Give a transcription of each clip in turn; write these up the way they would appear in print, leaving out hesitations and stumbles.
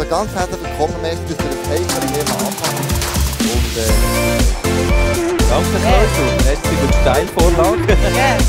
ganz herzlich willkommen, merci, dass ihr das Hey von mir anfangen. Danke, Klaus. Merci für die Steilvorlage.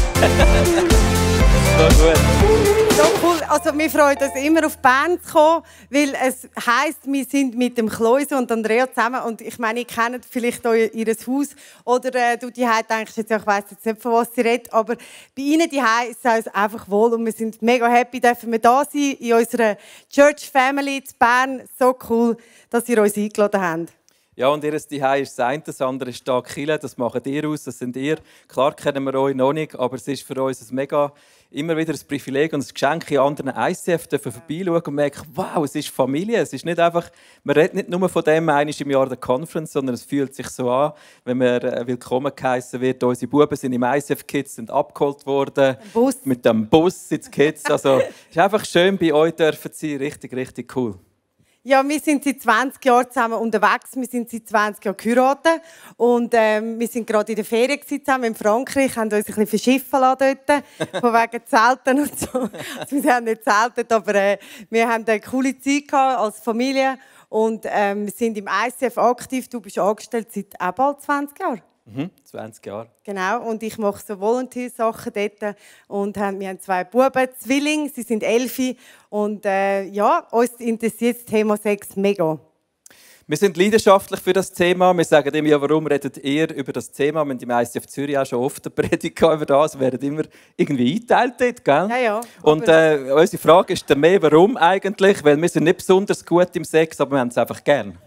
So gut. So cool. Also wir freuen uns immer auf Bern zu kommen, weil es heisst, wir sind mit dem Kloise und Andrea zusammen. Und ich meine, ihr kennt vielleicht ihr Haus oder du die denkst jetzt, ja, ich weiss jetzt nicht, von was sie redet, aber bei ihnen die ist es uns einfach wohl und wir sind mega happy, dürfen wir da sein in unserer Church Family in Bern. So cool, dass ihr uns eingeladen habt. Ja, und ihr Zuhause ist das eine, das andere ist da Kille, das macht ihr aus, das sind ihr. Klar kennen wir euch noch nicht, aber es ist für uns ein mega, immer wieder ein Privileg und ein Geschenk, in anderen ICF vorbeischauen und merken, wow, es ist Familie. Es ist nicht einfach, man redet nicht nur von dem einmal im Jahr der Conference, sondern es fühlt sich so an, wenn man willkommen geheißen wird. Unsere Buben sind im ICF-Kids, sind abgeholt worden. Mit dem Bus ins Kids. Also, es ist einfach schön, bei euch dürfen sie sein. Richtig, richtig cool. Ja, wir sind seit 20 Jahren zusammen unterwegs. Wir sind seit 20 Jahren geheiratet. Und wir sind gerade in der Ferien zusammen in Frankreich, haben uns ein bisschen verschiffen lassen dort, von wegen Zelten und so. Also, wir haben nicht zeltet, aber wir haben eine coole Zeit gehabt als Familie. Und wir sind im ICF aktiv. Du bist angestellt seit auch bald 20 Jahren. 20 Jahre. Genau, und ich mache so Volunteer-Sachen dort. Und wir haben 2 Buben, Zwillinge, sie sind 11. Und ja, uns interessiert das Thema Sex mega. Wir sind leidenschaftlich für das Thema. Wir sagen immer, ja, warum redet ihr über das Thema? Wir haben im ICF Zürich auch schon oft eine Predigt über das. Wir werden immer irgendwie eingeteilt dort, gell? Ja, ja. Und unsere Frage ist dann mehr, warum eigentlich? Weil wir sind nicht besonders gut im Sex, aber wir haben es einfach gern.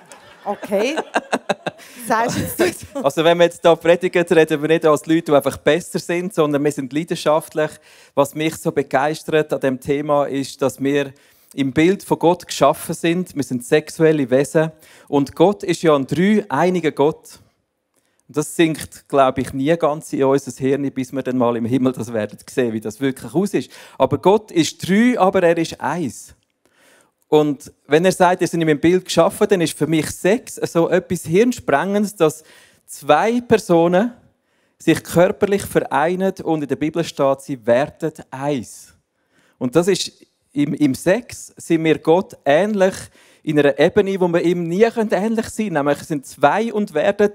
Okay. Sagst du jetzt so? Also wenn wir jetzt hier predigen, reden wir nicht als Leute, die einfach besser sind, sondern wir sind leidenschaftlich. Was mich so begeistert an diesem Thema ist, dass wir im Bild von Gott geschaffen sind. Wir sind sexuelle Wesen. Und Gott ist ja ein dreieiniger Gott. Und das sinkt, glaube ich, nie ganz in unser Hirn, bis wir dann mal im Himmel das werden sehen, wie das wirklich aus ist. Aber Gott ist 3, aber er ist 1. Und wenn er sagt, ihr seid in meinem Bild geschaffen, dann ist für mich Sex so etwas Hirnsprengendes, dass 2 Personen sich körperlich vereinen und in der Bibel steht, sie werden 1. Und das ist im Sex sind wir Gott ähnlich in einer Ebene, wo wir ihm nie ähnlich sein können. Nämlich sind 2 und werden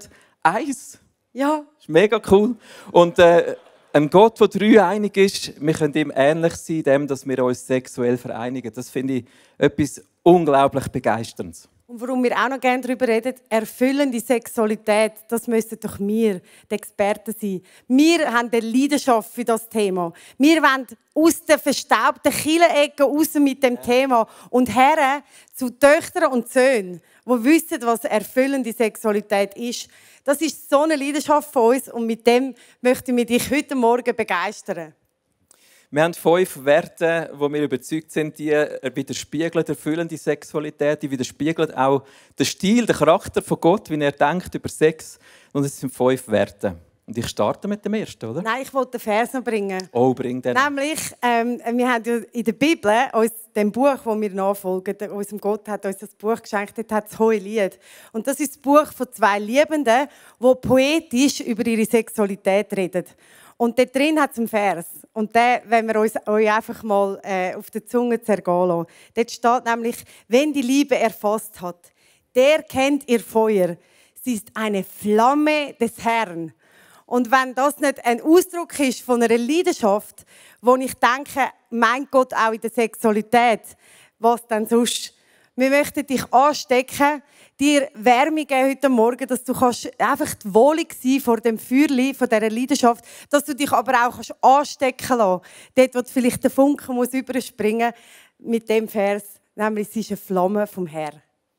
1. Ja. Das ist mega cool. Und ein Gott, der dreieinig ist, wir können ihm ähnlich sein, dem, dass wir uns sexuell vereinigen. Das finde ich etwas unglaublich Begeisterndes. Und warum wir auch noch gerne darüber reden, erfüllende Sexualität, das müssen doch wir, die Experten, sein. Wir haben eine Leidenschaft für das Thema. Wir wollen aus den verstaubten Kirchenecken raus mit dem Thema und her zu Töchtern und Söhnen, die wissen, was erfüllende Sexualität ist. Das ist so eine Leidenschaft von uns und mit dem möchten wir dich heute Morgen begeistern. Wir haben 5 Werte, wo wir überzeugt sind, die widerspiegeln erfüllende Sexualität, die widerspiegeln auch den Stil, den Charakter von Gott, wie er denkt über Sex. Und es sind 5 Werte. Und ich starte mit dem ersten, oder? Nein, ich wollte den Vers noch bringen. Oh, bring den. Nämlich, wir haben ja in der Bibel, uns dem Buch, das wir nachfolgen, unserem Gott hat uns das Buch geschenkt, dort hat es Hohelied. Und das ist das Buch von 2 Liebenden, die poetisch über ihre Sexualität reden. Und dort drin hat es einen Vers. Und den wollen wir euch einfach mal auf der Zunge zergehen lassen. Dort steht nämlich, wenn die Liebe erfasst hat, der kennt ihr Feuer. Sie ist eine Flamme des Herrn. Und wenn das nicht ein Ausdruck ist von einer Leidenschaft, wo ich denke, mein Gott, auch in der Sexualität, was denn sonst? Wir möchten dich anstecken, dir Wärme geben heute Morgen, dass du einfach wohlig sein vor dem Feuerli, von dieser Leidenschaft, dass du dich aber auch anstecken lassen dort, wo vielleicht der Funken muss überspringen mit dem Vers, nämlich es ist eine Flamme vom Herrn.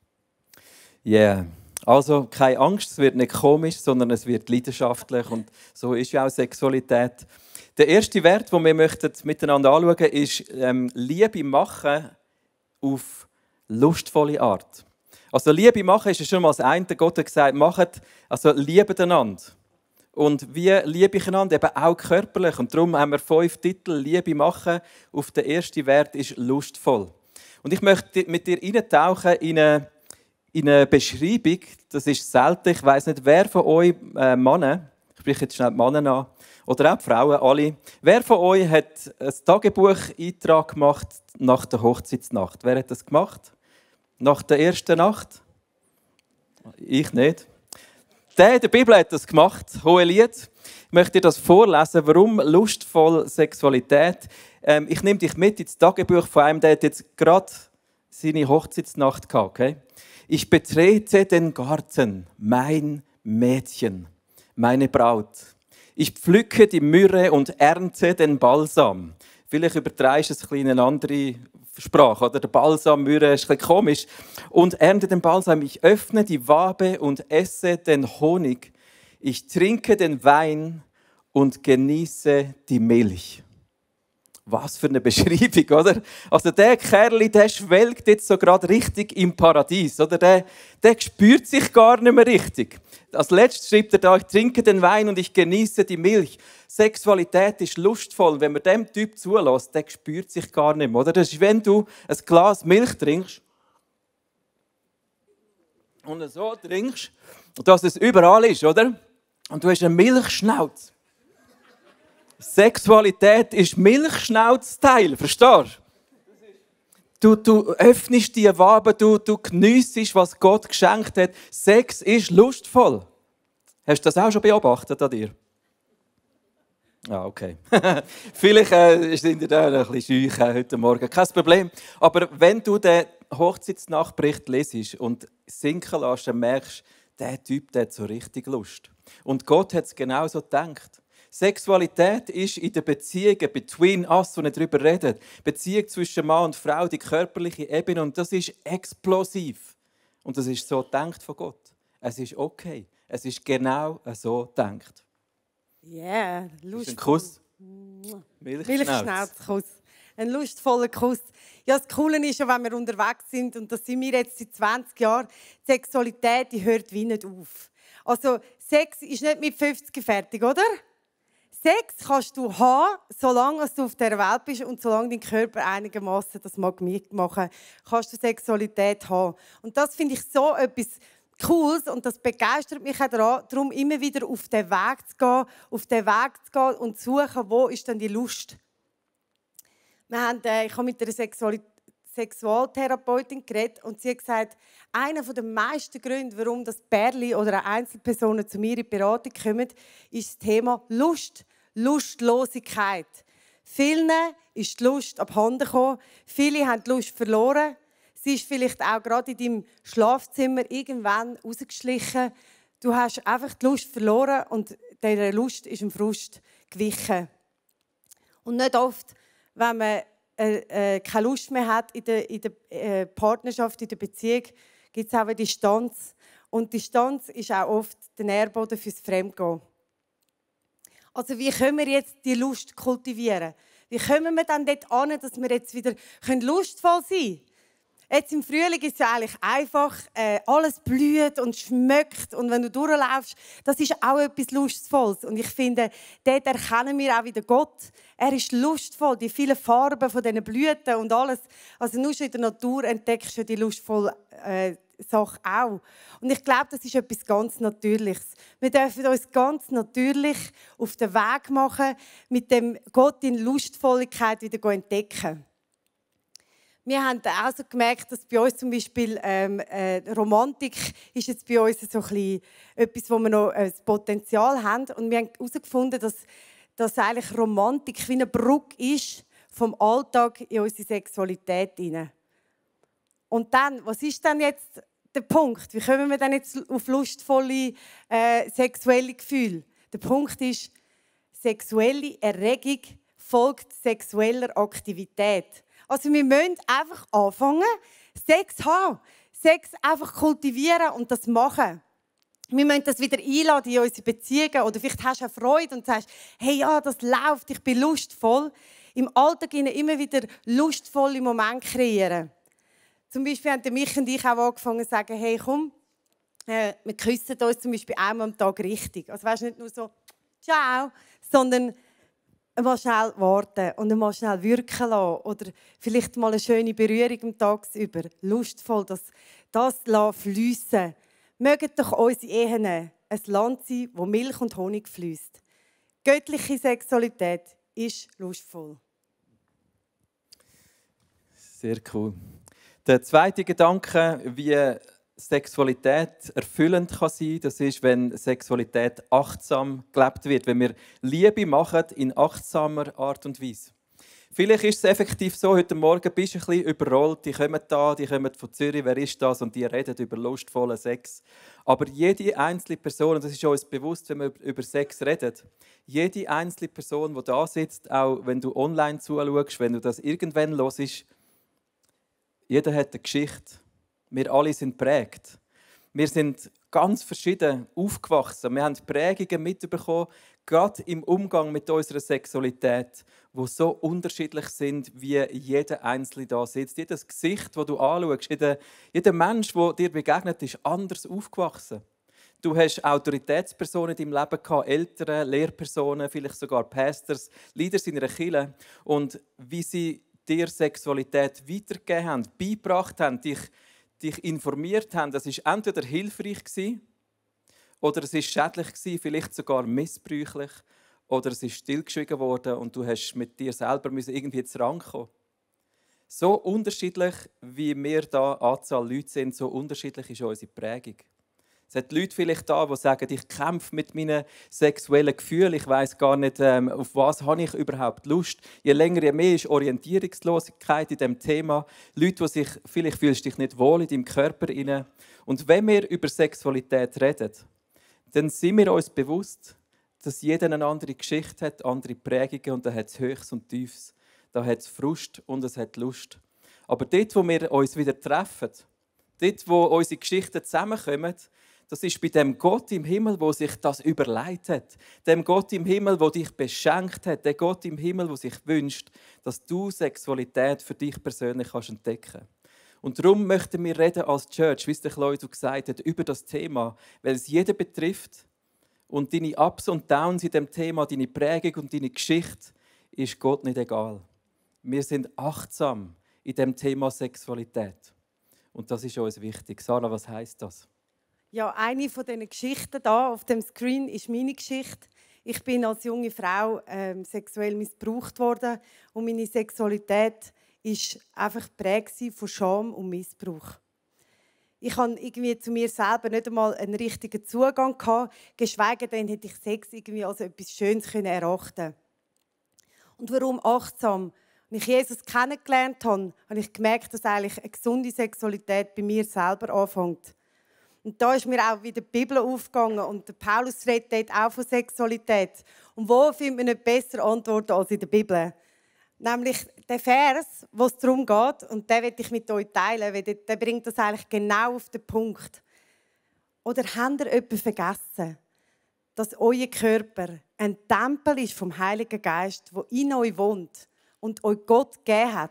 Ja. Yeah. Also keine Angst, es wird nicht komisch, sondern es wird leidenschaftlich und so ist ja auch Sexualität. Der erste Wert, den wir miteinander anschauen möchten, ist Liebe machen auf lustvolle Art. Also Liebe machen ist ja schon mal das eine. Gott hat gesagt, liebet einander. Und wie liebe ich einander? Eben auch körperlich. Und darum haben wir 5 Titel. Liebe machen auf den ersten Wert ist lustvoll. Und ich möchte mit dir eintauchen in eine Beschreibung, das ist selten, ich weiss nicht, wer von euch Männer, ich spreche jetzt schnell die Männer an, oder auch die Frauen, alle, wer von euch hat ein Tagebucheintrag gemacht nach der Hochzeitsnacht? Wer hat das gemacht? Nach der ersten Nacht? Ich nicht. Der in der Bibel hat das gemacht, Hohelied. Ich möchte dir das vorlesen, warum lustvoll Sexualität. Ich nehme dich mit ins Tagebuch von einem, der hat jetzt gerade seine Hochzeitsnacht gehabt. Okay? Ich betrete den Garten, mein Mädchen, meine Braut. Ich pflücke die Myrrhe und ernte den Balsam. Vielleicht übertreibst du es ein bisschen in eine andere Sprache, oder? Der Balsam, Myrrhe ist ein bisschen komisch. Und ernte den Balsam. Ich öffne die Wabe und esse den Honig. Ich trinke den Wein und genieße die Milch. Was für eine Beschreibung, oder? Also der Kerl, der schwelgt jetzt so gerade richtig im Paradies, oder? Der spürt sich gar nicht mehr richtig. Als letztes schreibt er da, ich trinke den Wein und ich genieße die Milch. Sexualität ist lustvoll. Wenn man dem Typ zulässt, der spürt sich gar nicht mehr, oder? Das ist, wenn du ein Glas Milch trinkst und so trinkst, dass es überall ist, oder? Und du hast eine Milchschnauze. Sexualität ist Milchschnauzteil, verstehst du? Du öffnest die Wabe, du geniessest, was Gott geschenkt hat. Sex ist lustvoll. Hast du das auch schon beobachtet an dir? Ah, okay. Vielleicht sind ihr da ein bisschen scheu heute Morgen. Kein Problem. Aber wenn du den Hochzeitsnachtbericht lesest und sinken lässt, dann merkst du, der Typ der hat so richtig Lust. Und Gott hat es genau so gedacht. Sexualität ist in den Beziehungen between us, wo wir darüber reden. Beziehung zwischen Mann und Frau, die körperliche Ebene. Und das ist explosiv. Und das ist so gedacht von Gott. Es ist okay. Es ist genau so gedacht. Yeah, lustvoll. Ein Kuss. Milchschnauzkuss. Ein lustvoller Kuss. Ja, das Coole ist ja, wenn wir unterwegs sind, und das sind wir jetzt seit 20 Jahren, die Sexualität, die hört wie nicht auf. Also, Sex ist nicht mit 50 fertig, oder? Sex kannst du haben, solange du auf dieser Welt bist und solange dein Körper einigermaßen das mitmachen, kannst du Sexualität haben. Und das finde ich so etwas Cooles und das begeistert mich auch darum, immer wieder auf den Weg zu gehen und zu suchen, wo ist denn die Lust. Ich habe mit einer Sexualtherapeutin geredet und sie hat gesagt, einer der meisten Gründe, warum das Pärchen oder Einzelpersonen zu mir in die Beratung kommen, ist das Thema Lust. Lustlosigkeit. Vielen ist die Lust abhanden gekommen. Viele haben die Lust verloren. Sie ist vielleicht auch gerade in deinem Schlafzimmer irgendwann rausgeschlichen. Du hast einfach die Lust verloren und dieser Lust ist im Frust gewichen. Und nicht oft, wenn man keine Lust mehr hat in der Partnerschaft, in der Beziehung, gibt es auch eine Distanz. Und Distanz ist auch oft der Nährboden fürs Fremdgehen. Also wie können wir jetzt die Lust kultivieren? Wie kommen wir dann dort an, dass wir jetzt wieder lustvoll sein können? Jetzt im Frühling ist es ja eigentlich einfach, alles blüht und schmeckt und wenn du durchlaufst, das ist auch etwas Lustvolles. Und ich finde, dort erkennen wir auch wieder Gott. Er ist lustvoll, die vielen Farben von diesen Blüten und alles. Also nur schon in der Natur entdeckst du die lustvolle Sache auch. Und ich glaube, das ist etwas ganz Natürliches. Wir dürfen uns ganz natürlich auf den Weg machen, mit dem Gott in Lustvolligkeit wieder entdecken. Wir haben auch so gemerkt, dass bei uns zum Beispiel Romantik ist jetzt bei uns so ein bisschen etwas, wo wir noch das Potenzial haben. Und wir haben herausgefunden, dass eigentlich Romantik wie eine Brücke ist vom Alltag in unsere Sexualität hinein. Und dann, was ist denn jetzt der Punkt? Wie kommen wir denn jetzt auf lustvolle sexuelle Gefühle? Der Punkt ist, sexuelle Erregung folgt sexueller Aktivität. Also wir müssen einfach anfangen, Sex zu haben. Sex einfach kultivieren und das machen. Wir müssen das wieder einladen in unsere Beziehungen. Oder vielleicht hast du auch Freude und sagst, hey, ja, das läuft, ich bin lustvoll. Im Alltag immer wieder lustvolle Momente kreieren. Zum Beispiel haben mich und ich auch angefangen zu sagen, hey, komm, wir küssen uns zum Beispiel einmal am Tag richtig. Also weißt, nicht nur so, ciao, sondern mal schnell warten und mal schnell wirken lassen. Oder vielleicht mal eine schöne Berührung am Tagsüber. Lustvoll, das fliessen. Mögen doch unsere Ehen ein Land sein, wo Milch und Honig fließt. Göttliche Sexualität ist lustvoll. Sehr cool. Der zweite Gedanke, wie Sexualität erfüllend kann sein, das ist, wenn Sexualität achtsam gelebt wird, wenn wir Liebe machen in achtsamer Art und Weise. Vielleicht ist es effektiv so, heute Morgen bist du ein bisschen überrollt, die kommen von Zürich, wer ist das? Und die reden über lustvollen Sex. Aber jede einzelne Person, und das ist uns bewusst, wenn wir über Sex reden, jede einzelne Person, die da sitzt, auch wenn du online zuschaust, wenn du das irgendwann hörst, jeder hat eine Geschichte. Wir alle sind prägt. Wir sind ganz verschieden aufgewachsen. Wir haben Prägungen mitbekommen, gerade im Umgang mit unserer Sexualität, die so unterschiedlich sind, wie jeder Einzelne da sitzt. Jedes Gesicht, das du anschaust, jeder Mensch, der dir begegnet, ist anders aufgewachsen. Du hast Autoritätspersonen in deinem Leben gehabt, Eltern, Lehrpersonen, vielleicht sogar Pastors, Leader in einer Kirche. Und wie sie dir Sexualität weitergegeben haben, beigebracht haben, dich informiert haben, das war entweder hilfreich oder es war schädlich, vielleicht sogar missbräuchlich, oder es ist stillgeschwiegen worden und du hast mit dir selber irgendwie zu Rand kommen. So unterschiedlich, wie wir da Anzahl Leute sind, so unterschiedlich ist unsere Prägung. Es hat Leute vielleicht da, die sagen, ich kämpfe mit meinen sexuellen Gefühlen, ich weiss gar nicht, auf was habe ich überhaupt Lust. Je länger, je mehr ist Orientierungslosigkeit in diesem Thema. Leute, die sich, vielleicht fühlst du dich nicht wohl in deinem Körper rein. Und wenn wir über Sexualität reden, dann sind wir uns bewusst, dass jeder eine andere Geschichte hat, andere Prägungen, und da hat es Höchst und Tiefs. Da hat es Frust und es hat Lust. Aber dort, wo wir uns wieder treffen, dort, wo unsere Geschichten zusammenkommen, das ist bei dem Gott im Himmel, der sich das überlegt hat. Dem Gott im Himmel, der dich beschenkt hat. Der Gott im Himmel, der sich wünscht, dass du Sexualität für dich persönlich entdecken kannst. Und darum möchten wir reden als Church, wie es der Claudio gesagt hat, über das Thema, weil es jeden betrifft. Und deine Ups und Downs in dem Thema, deine Prägung und deine Geschichte, ist Gott nicht egal. Wir sind achtsam in dem Thema Sexualität. Und das ist uns wichtig. Sarah, was heisst das? Ja, eine von diesen Geschichten hier auf dem Screen ist meine Geschichte. Ich bin als junge Frau sexuell missbraucht worden und meine Sexualität ist einfach geprägt von Scham und Missbrauch. Ich hatte irgendwie zu mir selber nicht einmal einen richtigen Zugang gehabt, geschweige denn hätte ich Sex irgendwie als etwas Schönes erachten. Und warum achtsam? Als ich Jesus kennengelernt habe, habe ich gemerkt, dass eigentlich eine gesunde Sexualität bei mir selber anfängt. Und da ist mir auch wieder die Bibel aufgegangen und der Paulus redet dort auch von Sexualität. Und wo findet man nicht besser Antworten als in der Bibel? Nämlich der Vers, wo es darum geht, und den möchte ich mit euch teilen, weil der bringt das eigentlich genau auf den Punkt. Oder habt ihr etwas vergessen, dass euer Körper ein Tempel ist vom Heiligen Geist, der in euch wohnt und euch Gott gegeben hat?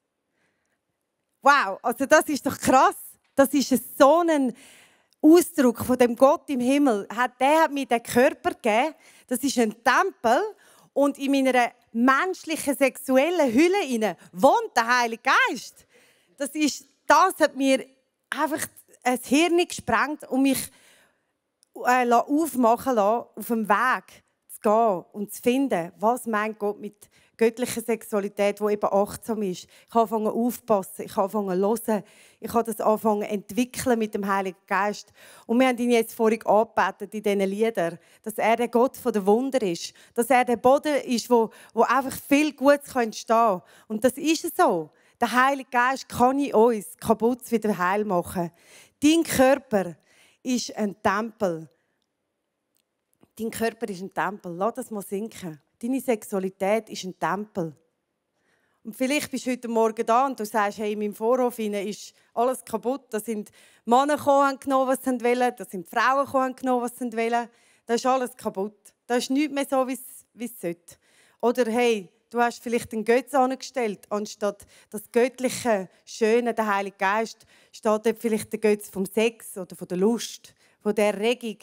Wow, also das ist doch krass. Das ist so ein Ausdruck von dem Gott im Himmel. Der hat mir den Körper gegeben. Das ist ein Tempel. Und in meiner menschlichen, sexuellen Hülle wohnt der Heilige Geist. Das hat mir einfach ein Hirn gesprengt und mich aufmachen lassen, auf dem Weg zu gehen und zu finden, was meint Gott mit göttlicher Sexualität, die eben achtsam ist. Ich habe angefangen aufpassen, ich habe angefangen zu hören, ich habe das angefangen zu entwickeln mit dem Heiligen Geist. Und wir haben ihn jetzt vorhin angebetet in diesen Liedern, dass er der Gott der Wunder ist, dass er der Boden ist, wo einfach viel Gutes entstehen kann. Und das ist so. Der Heilige Geist kann in uns kaputt wieder heil machen. Dein Körper ist ein Tempel. Dein Körper ist ein Tempel. Lass das mal sinken. Deine Sexualität ist ein Tempel. Und vielleicht bist du heute Morgen da und du sagst, hey, in meinem Vorhof ist alles kaputt. Da sind Männer gekommen, haben genommen, was sie wollen. Da sind Frauen gekommen, haben genommen, was sie wollen. Da ist alles kaputt. Da ist nichts mehr so, wie es sollte. Oder hey, du hast vielleicht einen Götzen angestellt, anstatt das göttliche, schöne, der Heilige Geist, steht dort vielleicht der Götz vom Sex oder von der Lust, von der Erregung.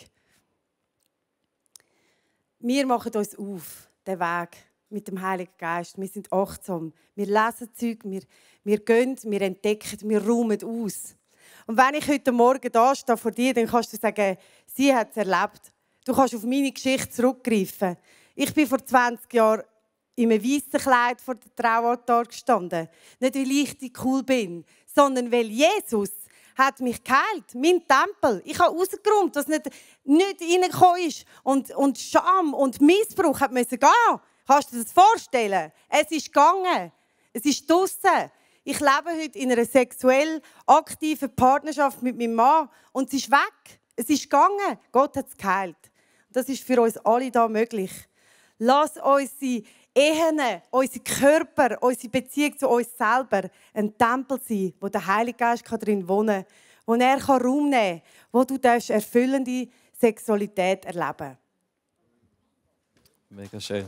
Wir machen uns auf, den Weg mit dem Heiligen Geist. Wir sind achtsam. Wir lesen Zeug, wir gehen, wir entdecken, wir räumen aus. Und wenn ich heute Morgen da stehe vor dir, dann kannst du sagen, sie hat es erlebt. Du kannst auf meine Geschichte zurückgreifen. Ich bin vor 20 Jahren in einem weißen Kleid vor dem Traualtar gestanden. Nicht, weil ich cool bin, sondern weil Jesus hat mich geheilt, mein Tempel. Ich habe rausgeräumt, dass nicht reingekommen ist und Scham und Missbrauch hat müssen gehen. Kannst du dir das vorstellen? Es ist gegangen. Es ist draussen. Ich lebe heute in einer sexuell aktiven Partnerschaft mit meinem Mann und es ist weg. Es ist gegangen. Gott hat es geheilt. Das ist für uns alle da möglich. Lass unsere Ehen, unsere Körper, unsere Beziehung zu uns selber ein Tempel sein, wo der Heilige Geist darin wohnen kann, wo er Raum nehmen kann, wo du erfüllende Sexualität erleben kannst. Mega schön.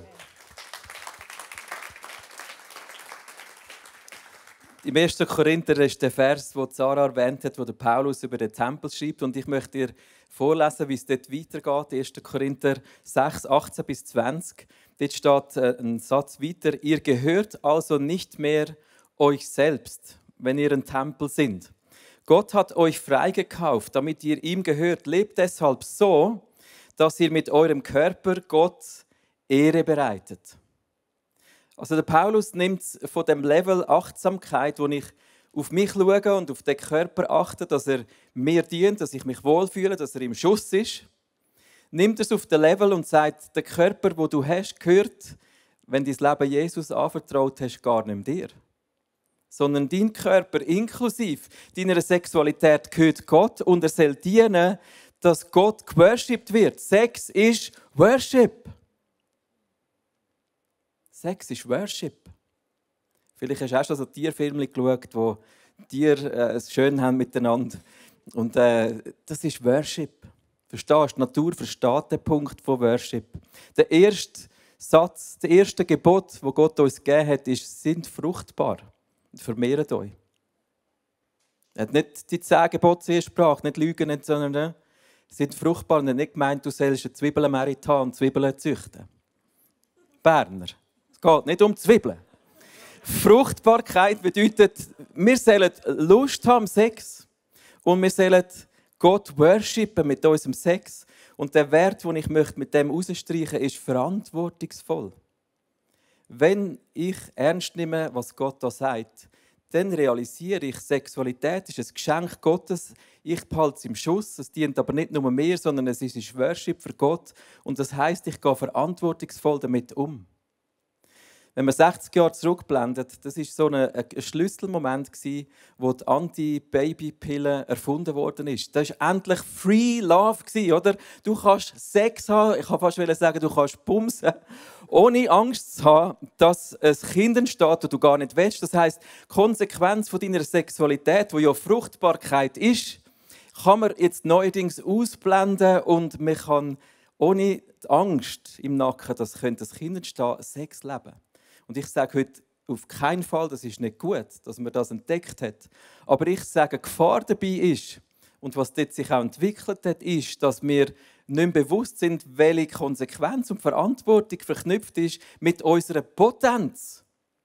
Im 1. Korinther ist der Vers, den Sarah erwähnt hat, wo der Paulus über den Tempel schreibt. Und ich möchte dir vorlesen, wie es dort weitergeht. 1. Korinther 6, 18 bis 20. Dort steht ein Satz weiter. Ihr gehört also nicht mehr euch selbst, wenn ihr ein Tempel sind. Gott hat euch freigekauft, damit ihr ihm gehört. Lebt deshalb so, dass ihr mit eurem Körper Gott Ehre bereitet. Also der Paulus nimmt von dem Level Achtsamkeit, wo ich auf mich schaue und auf den Körper achte, dass er mir dient, dass ich mich wohlfühle, dass er im Schuss ist, nimmt es auf den Level und sagt, der Körper, wo du hast, gehört, wenn du dein Leben Jesus anvertraut hast, gar nicht dir. Sondern dein Körper inklusive deiner Sexualität gehört Gott und er soll dienen, dass Gott geworshipped wird. Sex ist Worship. Sex ist Worship. Vielleicht hast du auch schon so Tierfilme geschaut, wo Tiere es schön haben miteinander. Und das ist Worship. Verstehst du? Die Natur versteht den Punkt von Worship. Der erste Satz, das erste Gebot, das Gott uns gegeben hat, ist: Sind fruchtbar und vermehrt euch. Er hat nicht die 10 Gebote zuerst gebracht, nicht lügen, nicht, sondern sind fruchtbar. Und er hat nicht gemeint, du sollst eine Zwiebelmerit haben und Zwiebeln züchten. Berner. Es geht nicht um Zwiebeln. Fruchtbarkeit bedeutet, wir sollen Lust haben am Sex und wir sollen Gott worshipen mit unserem Sex. Und der Wert, den ich mit dem herausstreichen möchte, ist verantwortungsvoll. Wenn ich ernst nehme, was Gott da sagt, dann realisiere ich, Sexualität ist ein Geschenk Gottes. Ich behalte es im Schuss. Es dient aber nicht nur mir, sondern es ist Worship für Gott. Und das heisst, ich gehe verantwortungsvoll damit um. Wenn man 60 Jahre zurückblendet, das war so ein Schlüsselmoment, wo die Anti-Baby-Pille erfunden worden ist. Das war endlich Free Love, oder? Du kannst Sex haben, ich kann fast sagen, du kannst bumsen, ohne Angst zu haben, dass ein Kind entsteht, das du gar nicht willst. Das heisst, die Konsequenz von deiner Sexualität, die ja Fruchtbarkeit ist, kann man jetzt neuerdings ausblenden und man kann ohne die Angst im Nacken, dass ein Kind entstehen, Sex leben. Und ich sage heute auf keinen Fall, das ist nicht gut, dass man das entdeckt hat. Aber ich sage, Gefahr dabei ist, und was dort sich auch entwickelt hat, ist, dass wir nicht mehr bewusst sind, welche Konsequenz und Verantwortung verknüpft ist mit unserer Potenz.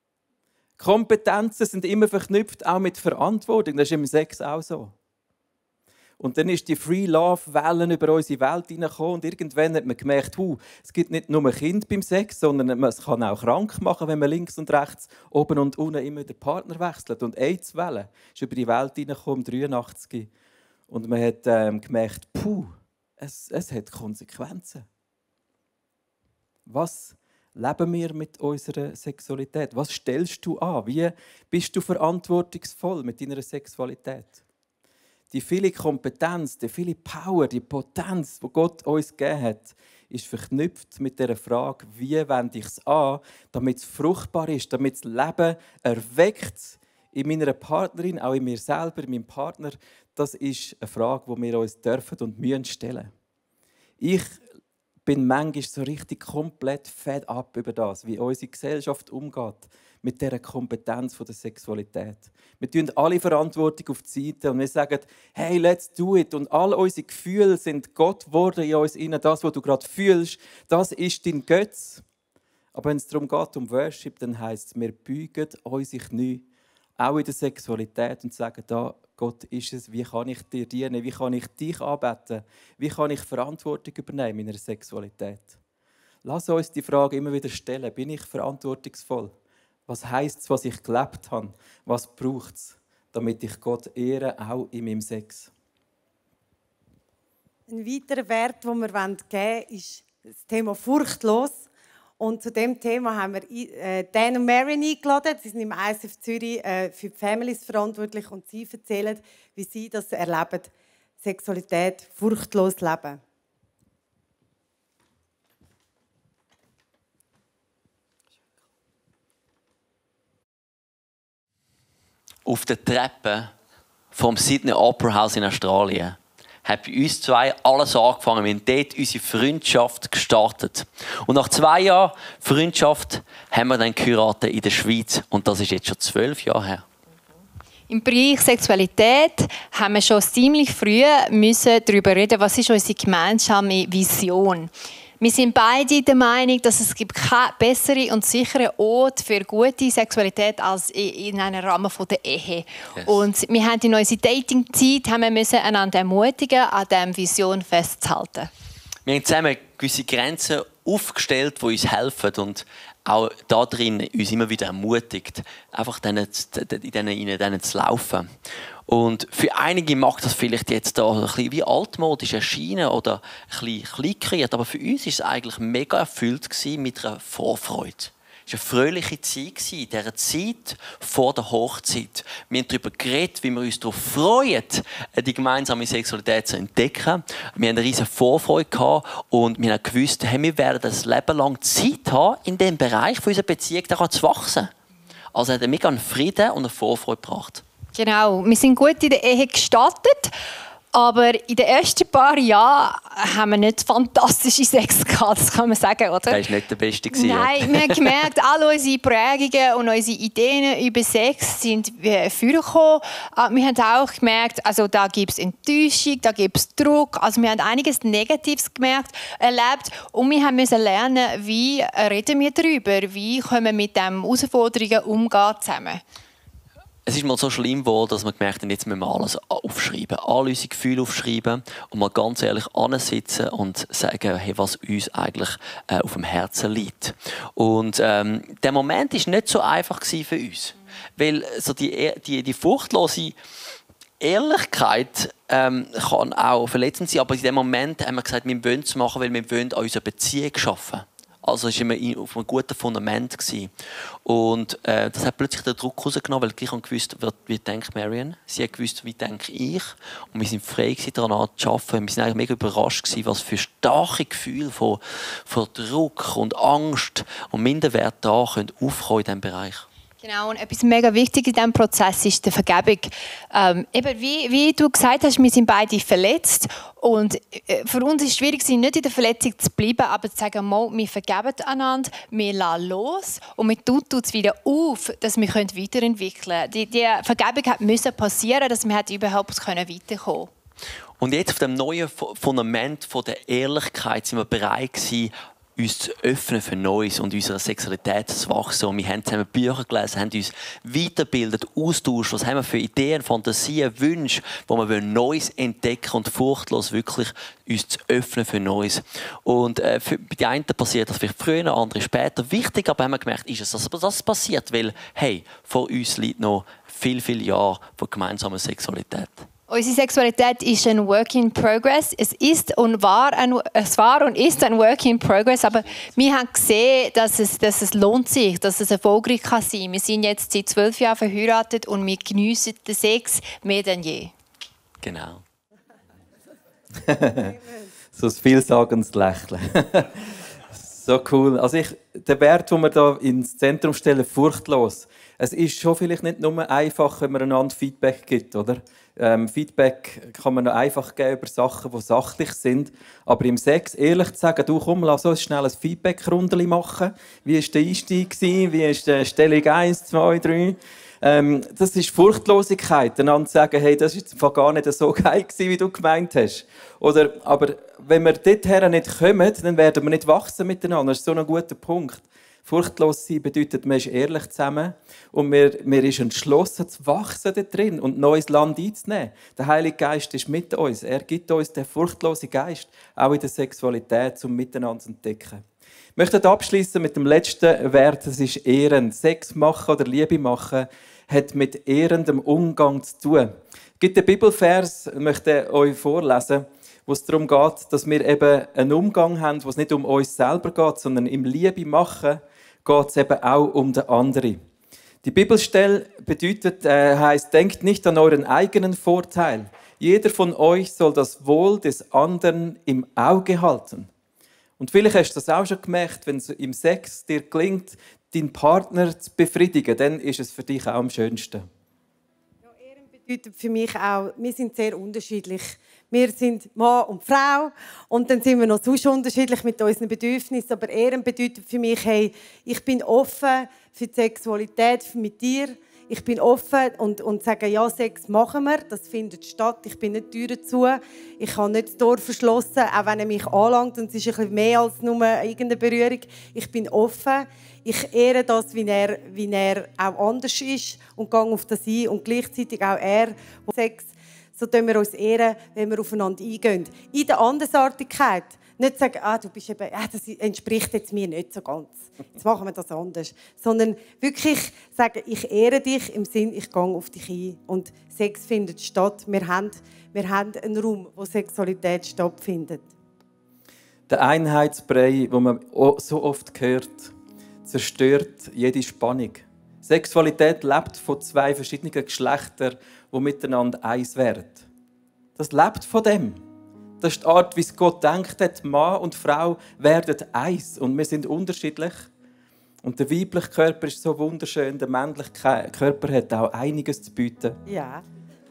Kompetenzen sind immer verknüpft auch mit Verantwortung. Das ist im Sex auch so. Und dann ist die Free-Love-Welle über unsere Welt hineingekommen und irgendwann hat man gemerkt, es gibt nicht nur Kind beim Sex, sondern man kann auch krank machen, wenn man links und rechts, oben und unten immer den Partner wechselt. Und AIDS-Welle ist über die Welt hineingekommen, 1983. Und man hat gemerkt, es hat Konsequenzen. Was leben wir mit unserer Sexualität? Was stellst du an? Wie bist du verantwortungsvoll mit deiner Sexualität? Die viele Kompetenz, die viele Power, die Potenz, die Gott uns gegeben hat, ist verknüpft mit der Frage, wie wende ich es an, damit es fruchtbar ist, damit das Leben erweckt in meiner Partnerin, auch in mir selber, in meinem Partner. Das ist eine Frage, die wir uns dürfen und müssen stellen. Ich bin manchmal so richtig komplett fed up über das, wie unsere Gesellschaft umgeht mit dieser Kompetenz der Sexualität. Wir tun alle Verantwortung auf die Seite und wir sagen, hey, let's do it. Und all unsere Gefühle sind Gott geworden in uns rein. Das, was du gerade fühlst, das ist dein Götz. Aber wenn es darum geht, um Worship, dann heisst es, wir beugen unsere Knie, auch in der Sexualität, und sagen, da, Gott ist es, wie kann ich dir dienen, wie kann ich dich anbeten, wie kann ich Verantwortung übernehmen in meiner Sexualität. Lass uns die Frage immer wieder stellen, bin ich verantwortungsvoll? Was heisst es, was ich gelebt habe? Was braucht es, damit ich Gott ehre, auch in meinem Sex. Ein weiterer Wert, den wir geben wollen, ist das Thema furchtlos. Und zu diesem Thema haben wir Dan und Marion eingeladen. Sie sind im ISF Zürich für die Families verantwortlich und sie erzählen, wie sie das erleben, Sexualität furchtlos leben. Auf der Treppe vom Sydney Opera House in Australien hat bei uns zwei alles angefangen. Wir haben dort unsere Freundschaft gestartet. Und nach 2 Jahren Freundschaft haben wir dann geheiratet in der Schweiz. Und das ist jetzt schon 12 Jahre her. Im Bereich Sexualität haben wir schon ziemlich früh darüber reden, was ist unsere gemeinsame Vision. Wir sind beide der Meinung, dass es keinen besseren und sicheren Ort für gute Sexualität als in einem Rahmen der Ehe. Yes. Und wir haben in unserer Dating-Zeit einander ermutigen, an dieser Vision festzuhalten. Wir haben zusammen gewisse Grenzen aufgestellt, die uns helfen und auch darin uns immer wieder ermutigt, einfach in denen zu laufen. Und für einige mag das vielleicht jetzt da ein bisschen wie altmodisch erscheinen oder ein bisschen kleinkariert, aber für uns war es eigentlich mega erfüllt mit einer Vorfreude. Es war eine fröhliche Zeit, in dieser Zeit vor der Hochzeit. Wir haben darüber geredet, wie wir uns darauf freuen, die gemeinsame Sexualität zu entdecken. Wir hatten eine riesige Vorfreude gehabt und wir haben gewusst, hey, wir werden das Leben lang Zeit haben, in diesem Bereich unserer Beziehung zu wachsen. Also hat er mega einen Frieden und eine Vorfreude gebracht. Genau, wir sind gut in der Ehe gestartet. Aber in den ersten paar Jahren haben wir nicht fantastische Sex gehabt, das kann man sagen, oder? Das war nicht der Beste. Nein, wir haben gemerkt, alle unsere Prägungen und unsere Ideen über Sex sind vorgekommen. Wir haben auch gemerkt, also da gibt es Enttäuschung, da gibt es Druck. Also wir haben einiges Negatives erlebt und wir mussten lernen, wie reden wir darüber, wie können wir mit diesen Herausforderungen umgehen zusammen. Es ist mal so schlimm geworden, dass wir gemerkt haben, jetzt müssen wir alles aufschreiben, alle unsere Gefühle aufschreiben und mal ganz ehrlich ansitzen und sagen, hey, was uns eigentlich auf dem Herzen liegt. Und der Moment war nicht so einfach für uns, weil so die furchtlose Ehrlichkeit kann auch verletzend sein, aber in dem Moment haben wir gesagt, wir wollen es machen, weil wir wollen an unserer Beziehung arbeiten. Also es war immer auf einem guten Fundament. Und das hat plötzlich den Druck rausgenommen, weil ich gewusst wie denkt Marion. Sie hat gewusst, wie denke ich. Und wir sind frei daran zu arbeiten. Wir waren eigentlich mega überrascht, was für starke Gefühle von Druck und Angst und Minderwert da können aufkommen in diesem Bereich. Genau, und etwas mega wichtig in diesem Prozess ist die Vergebung. Eben wie du gesagt hast, wir sind beide verletzt. Und für uns war es schwierig, nicht in der Verletzung zu bleiben, aber zu sagen, wir vergeben einander, wir lassen los und wir tun es wieder auf, dass wir weiterentwickeln können. Die Vergebung musste passieren, dass wir überhaupt weiterkommen können. Und jetzt auf dem neuen Fundament der Ehrlichkeit sind wir bereit gewesen, uns zu öffnen für Neues und unserer Sexualität zu wachsen. Und wir haben zusammen Bücher gelesen, haben uns weitergebildet, austauscht, was haben wir für Ideen, Fantasien, Wünsche, wo wir Neues entdecken und furchtlos wirklich uns zu öffnen für Neues. Und bei den einen passiert das vielleicht früher, andere später. Wichtig aber haben wir gemerkt, ist es, dass das passiert, weil hey, vor uns liegt noch viele Jahre von gemeinsamer Sexualität. Unsere Sexualität ist ein Work in Progress. Es war und ist ein Work in Progress, aber wir haben gesehen, dass es lohnt sich, dass es erfolgreich sein kann. Wir sind jetzt seit 12 Jahren verheiratet und wir geniessen den Sex mehr denn je. Genau. So ein vielsagendes Lächeln. So cool. Also der Wert, den wir da ins Zentrum stellen, furchtlos. Es ist schon vielleicht nicht nur einfach, wenn man einander Feedback gibt, oder? Feedback kann man noch einfach geben über Sachen, die sachlich sind. Aber im Sex ehrlich zu sagen, du komm, lass uns schnell ein Feedback-Rundeli machen. Wie war der Einstieg? Wie ist die Stellung 1, 2, 3? Das ist Furchtlosigkeit, einander zu sagen, hey, das war gar nicht so geil, wie du gemeint hast. Aber wenn wir dorthin nicht kommen, dann werden wir nicht wachsen miteinander. Das ist so ein guter Punkt. Furchtlos sein bedeutet, man ist ehrlich zusammen und man ist entschlossen zu wachsen da drin und neues Land einzunehmen. Der Heilige Geist ist mit uns. Er gibt uns den furchtlosen Geist, auch in der Sexualität, um miteinander zu entdecken. Ich möchte abschließen mit dem letzten Wert, das ist Ehren. Sex machen oder Liebe machen hat mit ehrendem Umgang zu tun. Es gibt einen Bibelvers, ich möchte euch vorlesen, wo es darum geht, dass wir eben einen Umgang haben, wo es nicht um uns selber geht, sondern im Liebe machen geht es eben auch um den anderen. Die Bibelstelle heisst, denkt nicht an euren eigenen Vorteil. Jeder von euch soll das Wohl des anderen im Auge halten. Und vielleicht hast du das auch schon gemerkt, wenn es im Sex dir gelingt, deinen Partner zu befriedigen, dann ist es für dich auch am schönsten. Ja, Ehren bedeutet für mich auch, wir sind sehr unterschiedlich. Wir sind Mann und Frau und dann sind wir noch sonst unterschiedlich mit unseren Bedürfnissen. Aber Ehren bedeutet für mich, hey, ich bin offen für die Sexualität mit dir. Ich bin offen und sage, ja, Sex machen wir, das findet statt. Ich bin nicht Türen zu, ich habe nicht das Tor verschlossen, auch wenn er mich anlangt. Und es ist ein bisschen mehr als nur irgendeine Berührung. Ich bin offen, ich ehre das, wie er auch anders ist und gehe auf das ein. Und gleichzeitig auch er, wo Sex, so tun wir uns ehren, wenn wir aufeinander eingehen. In der Andersartigkeit. Nicht sagen, du bist eben, das entspricht jetzt mir nicht so ganz. Jetzt machen wir das anders. Sondern wirklich sagen, ich ehre dich im Sinn, ich gehe auf dich ein. Und Sex findet statt. Wir haben einen Raum, wo Sexualität stattfindet. Der Einheitsbrei, den man so oft hört, zerstört jede Spannung. Sexualität lebt von zwei verschiedenen Geschlechtern, die miteinander eins werden. Das lebt von dem. Das ist die Art, wie es Gott denkt hat. Mann und Frau werden eins und wir sind unterschiedlich. Und der weibliche Körper ist so wunderschön, der männliche Körper hat auch einiges zu bieten. Ja.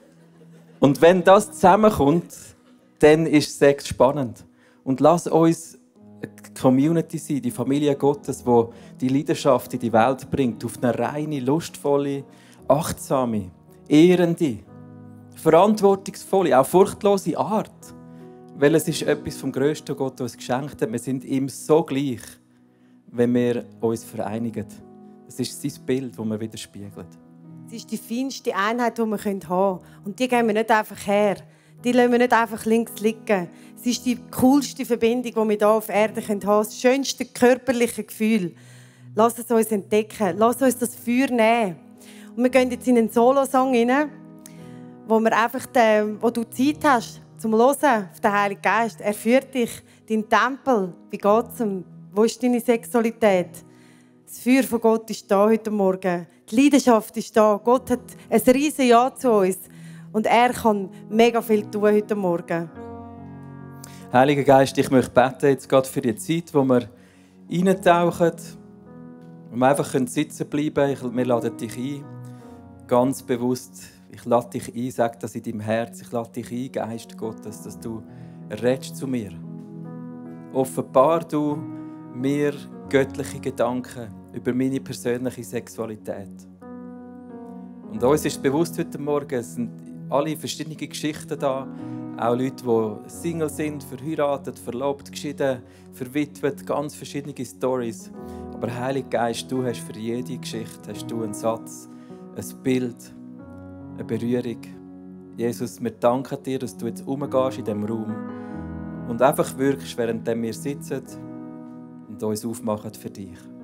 Und wenn das zusammenkommt, dann ist Sex spannend. Und lass uns die Community sein, die Familie Gottes, die die Leidenschaft in die Welt bringt, auf eine reine, lustvolle, achtsame, ehrende, verantwortungsvolle, auch furchtlose Art. Weil es ist etwas vom Größten, was Gott uns geschenkt hat. Wir sind ihm so gleich, wenn wir uns vereinigen. Es ist sein Bild, das wir widerspiegelt. Es ist die feinste Einheit, die wir haben können. Und die geben wir nicht einfach her. Die lassen wir nicht einfach links liegen. Es ist die coolste Verbindung, die wir hier auf Erde haben. Das schönste körperliche Gefühl. Lass es uns entdecken. Lass uns das Feuer nehmen. Und wir gehen jetzt in einen Solo-Song rein, wo du Zeit hast, zum Hören auf den Heiligen Geist. Er führt dich, dein Tempel. Wie geht's ihm? Wo ist deine Sexualität? Das Feuer von Gott ist da heute Morgen. Die Leidenschaft ist da. Gott hat ein riesiges Ja zu uns. Und er kann mega viel tun heute Morgen. Heiliger Geist, ich möchte beten jetzt gerade für die Zeit, wo wir eintauchen, wo wir einfach sitzen bleiben können. Wir laden dich ein, ganz bewusst. Ich lade dich ein, sag das in deinem Herz. Ich lade dich ein, Geist Gottes, dass du redest zu mir. Offenbar du mir göttliche Gedanken über meine persönliche Sexualität. Und uns ist bewusst heute Morgen, es sind alle verschiedene Geschichten da. Auch Leute, die Single sind, verheiratet, verlobt, geschieden, verwitwet, ganz verschiedene Stories. Aber Heiliger Geist, du hast für jede Geschichte hast du einen Satz, ein Bild, eine Berührung. Jesus, wir danken dir, dass du jetzt rumgehst in diesem Raum und einfach wirkst, während wir sitzen und uns aufmachen für dich.